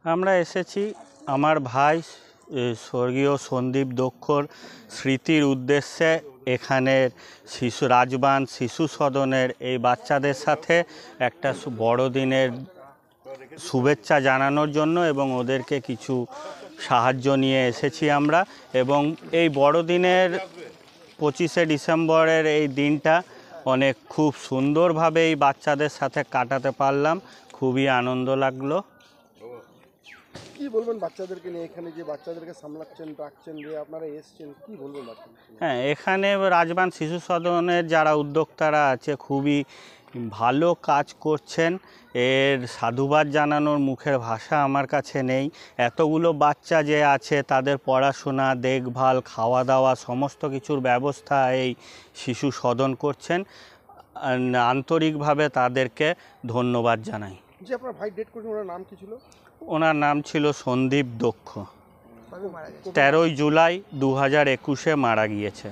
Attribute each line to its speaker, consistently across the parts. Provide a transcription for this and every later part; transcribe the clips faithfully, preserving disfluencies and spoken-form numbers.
Speaker 1: আমরা এসেছি আমার ভাই স্বর্গীয় সন্দীপ দক্ষর স্মৃতির উদ্দেশ্যে এখানের শিশু রাজবান শিশু সদনের এই বাচ্চাদের সাথে একটা বড়দিনের শুভেচ্ছা জানানোর জন্য এবং ওদেরকে কিছু সাহায্য নিয়ে এসেছি আমরা। এবং এই বড়দিনের পঁচিশে ডিসেম্বরের এই দিনটা অনেক খুব সুন্দরভাবে এই বাচ্চাদের সাথে কাটাতে পারলাম, খুবই আনন্দ লাগলো।
Speaker 2: কি বলবেন বাচ্চাদেরকে নিয়ে, এখানে যে বাচ্চাদেরকে সামলাচ্ছেন রাখছেন, যে আপনারা এসছেন, কি বলবেন বাচ্চাদেরকে?
Speaker 1: হ্যাঁ, এখানে রাজবান শিশু সদনের যারা উদ্যোক্তারা আছে খুবই ভালো কাজ করছেন। এর সাধুবাদ জানানোর মুখের ভাষা আমার কাছে নেই। এতগুলো বাচ্চা যে আছে তাদের পড়াশোনা, দেখভাল, খাওয়া দাওয়া সমস্ত কিছুর ব্যবস্থা এই শিশু সদন করছেন। আন্তরিকভাবে তাদেরকে ধন্যবাদ জানাই।
Speaker 2: যে আপনার ভাই ডেট করেছেন, ওনার নাম কি ছিল?
Speaker 1: ওনার নাম ছিল সন্দীপ দক্ষ। তেরোই জুলাই দু হাজার একুশে মারা গিয়েছে।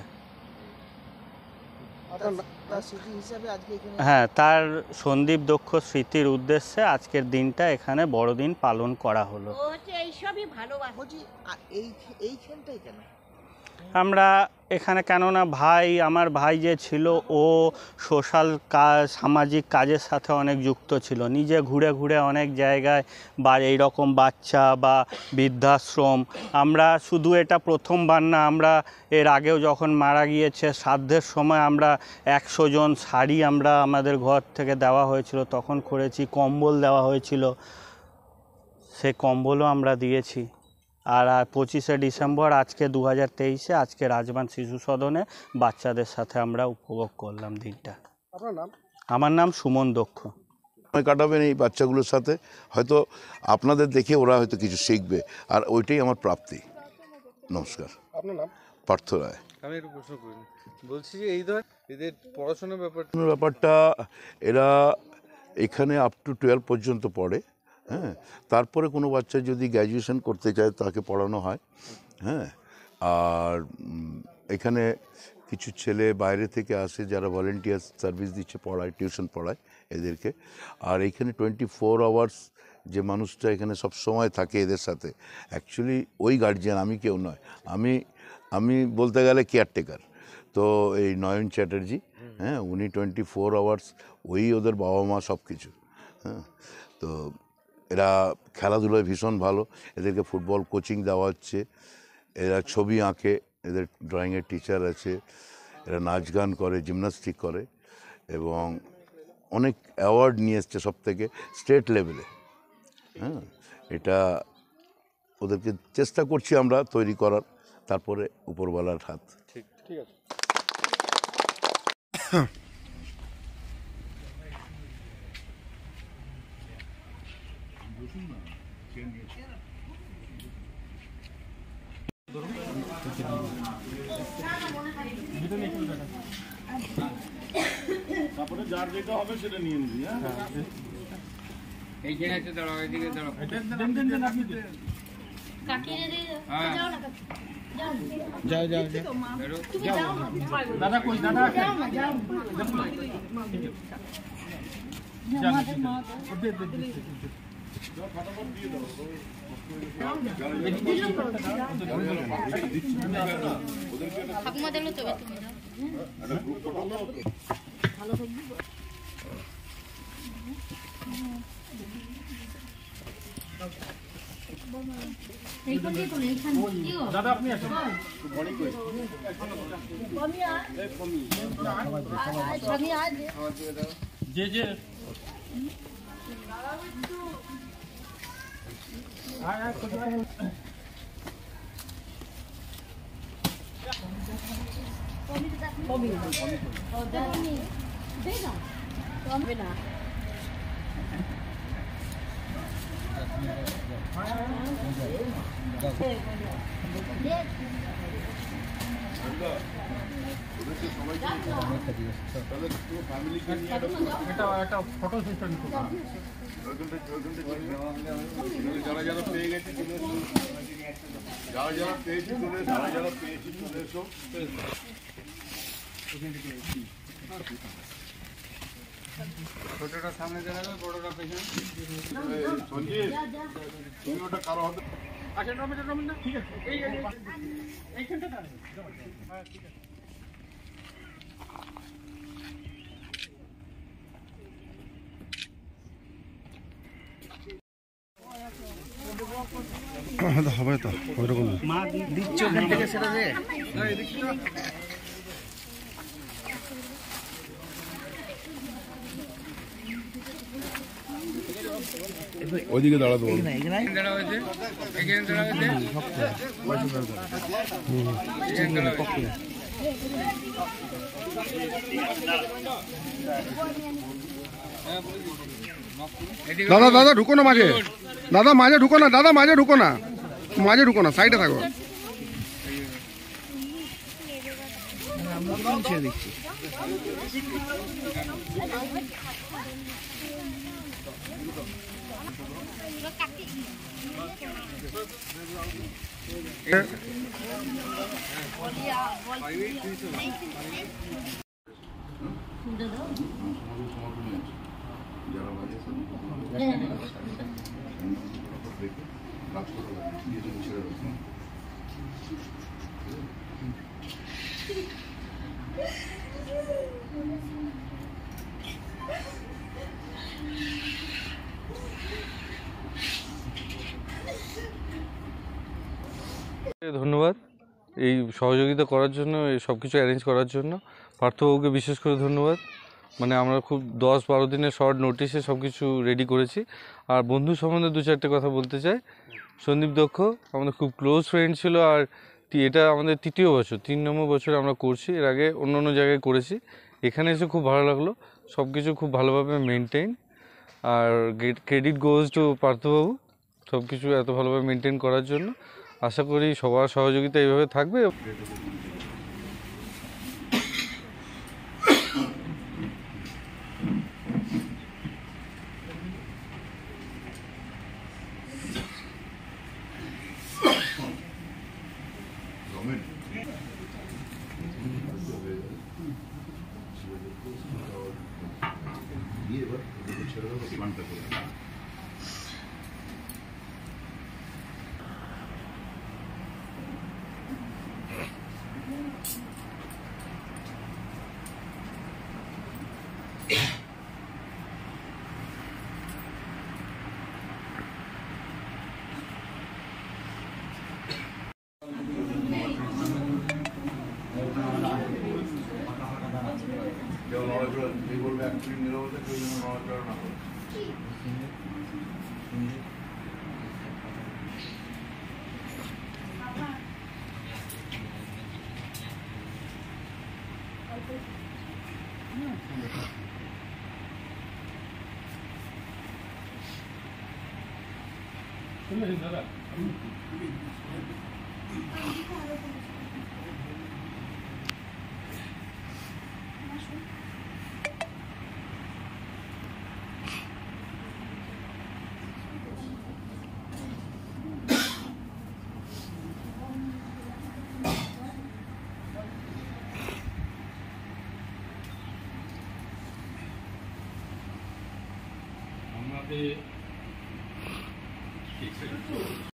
Speaker 1: হ্যাঁ, তার সন্দীপ দক্ষ স্মৃতির উদ্দেশ্যে আজকের দিনটা এখানে বড়দিন পালন করা হলো। আমরা এখানে কেননা ভাই আমার ভাই যে ছিল ও সোশ্যাল কাজ সামাজিক কাজের সাথে অনেক যুক্ত ছিল। নিজে ঘুরে ঘুরে অনেক জায়গায় বা এইরকম বাচ্চা বা বৃদ্ধাশ্রম, আমরা শুধু এটা প্রথমবার না, আমরা এর আগেও যখন মারা গিয়েছে শ্রাদ্ধের সময় আমরা একশো জন শাড়ি আমরা আমাদের ঘর থেকে দেওয়া হয়েছিল, তখন করেছি। কম্বল দেওয়া হয়েছিল, সে কম্বলও আমরা দিয়েছি। আর পঁচিশে ডিসেম্বর আজকে দু হাজার তেইশে আজকে রাজবান শিশু সদনে বাচ্চাদের সাথে আমরা উপভোগ করলাম দিনটা।
Speaker 2: আপনার নাম?
Speaker 1: আমার নাম সুমন দক্ষ।
Speaker 3: সময় কাটাবেন এই বাচ্চাগুলোর সাথে, হয়তো আপনাদের দেখে ওরা হয়তো কিছু শিখবে, আর ওইটাই আমার প্রাপ্তি। নমস্কার।
Speaker 2: আপনার নাম?
Speaker 3: পার্থ রায়।
Speaker 4: আমি একটু প্রশ্ন করি, বলছি যে এই ধর এদের পড়াশোনার ব্যাপারটা
Speaker 3: ব্যাপারটা এরা এখানে আপ টু টুয়েলভ পর্যন্ত পড়ে। হ্যাঁ, তারপরে কোনো বাচ্চা যদি গ্র্যাজুয়েশন করতে চায় তাকে পড়ানো হয়। হ্যাঁ, আর এখানে কিছু ছেলে বাইরে থেকে আসে যারা ভলেন্টিয়ার সার্ভিস দিচ্ছে, পড়ায়, টিউশন পড়ায় এদেরকে। আর এখানে টোয়েন্টি ফোর আওয়ার্স যে মানুষটা এখানে সব সময় থাকে এদের সাথে, অ্যাকচুয়ালি ওই গার্জিয়ান, আমি কেউ নয়, আমি আমি বলতে গেলে কেয়ারটেকার। তো এই নয়ন চ্যাটার্জি, হ্যাঁ, উনি টোয়েন্টি ফোর আওয়ার্স ওই ওদের বাবা মা সব কিছু। হ্যাঁ, তো এরা খেলাধুলায় ভীষণ ভালো, এদেরকে ফুটবল কোচিং দেওয়া হচ্ছে, এরা ছবি আঁকে, এদের ড্রয়িংয়ের টিচার আছে, এরা নাচ গান করে, জিমনাস্টিক করে এবং অনেক অ্যাওয়ার্ড নিয়ে এসছে সব থেকে স্টেট লেভেলে। হ্যাঁ, এটা ওদেরকে চেষ্টা করছি আমরা তৈরি করার, তারপরে উপরওয়ালার হাত।
Speaker 2: ঠিক ঠিক আছে।
Speaker 5: তারপরে যার যেটা হবে সেটা নিয়ে নিবি। হ্যাঁ,
Speaker 4: এইখানে আছে, দাঁড়াও, এদিকে দাঁড়াও।
Speaker 5: দেন দেন দেন আপনি দেন।
Speaker 4: যাও যাও যাও
Speaker 5: দাদা কই দাদা আছে?
Speaker 6: ঠাকুমা দিল তো তুমি ভালো থাকবি।
Speaker 5: দাদা আপনি আসেন। যে যে একটা ফটো সেশন
Speaker 3: যারা যারা পেয়ে গেছে চলে এসো, যারা যারা পেয়েছি চলে এসো, যারা যারা পেয়েছি চলে এসো।
Speaker 4: ছোটটা সামনে দাঁড়াবে, বড়টা পেছনে।
Speaker 5: আচ্ছা রমেশ রমেশ না ঠিক আছে এই এই এইখানটা দাঁড়াবে হ্যাঁ ঠিক আছে
Speaker 2: হবে তো ওইরকম
Speaker 1: মা দিচ্ছে ওখান থেকে সেটা দে।
Speaker 2: ওইদিকে দাঁড়াতে বলো।
Speaker 4: দাঁড়া হয়েছে, এখানে দাঁড়া হয়েছে, এখানে দাঁড়া হয়েছে।
Speaker 2: দাদা দাদা ঢুকো না মাঝে, দাদা মাঝে ঢুকো না, দাদা মাঝে ঢুকো না, মাঝে ঢুকো না, সাইডে থাকো।
Speaker 4: ধন্যবাদ এই সহযোগিতা করার জন্য, এই সব কিছু অ্যারেঞ্জ করার জন্য পার্থবাবুকে বিশেষ করে ধন্যবাদ। মানে আমরা খুব দশ বারো দিনের শর্ট নোটিশে সব কিছু রেডি করেছি। আর বন্ধু সম্বন্ধে দু চারটে কথা বলতে চাই। সন্দীপ দক্ষ আমাদের খুব ক্লোজ ফ্রেন্ড ছিল, আর এটা আমাদের তৃতীয় বছর, তিন নম্বর বছর আমরা করছি। এর আগে অন্য অন্য জায়গায় করেছি, এখানে এসে খুব ভালো লাগলো, সব কিছু খুব ভালোভাবে মেনটেন। আর ক্রেডিট গোজ টু পার্থবাবু সব কিছু এত ভালোভাবে মেনটেন করার জন্য। আশা করি সবার সহযোগিতা এইভাবে থাকবে।
Speaker 5: দাদা আমাদের